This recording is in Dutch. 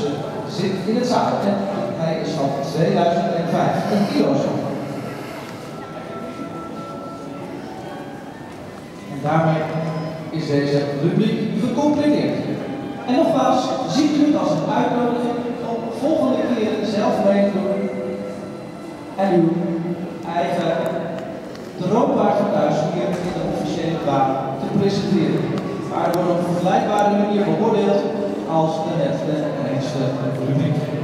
zit in het zadel en hij is van 2015 kilo. En daarmee is deze rubriek gecompleteerd. En nogmaals, ziet u het als een uitnodiging om volgende keer zelf mee te doen en uw eigen droombaar van thuis hier in de officiële baan te presenteren. Maar er wordt op een vergelijkbare manier beoordeeld als de net de enigste rubriek.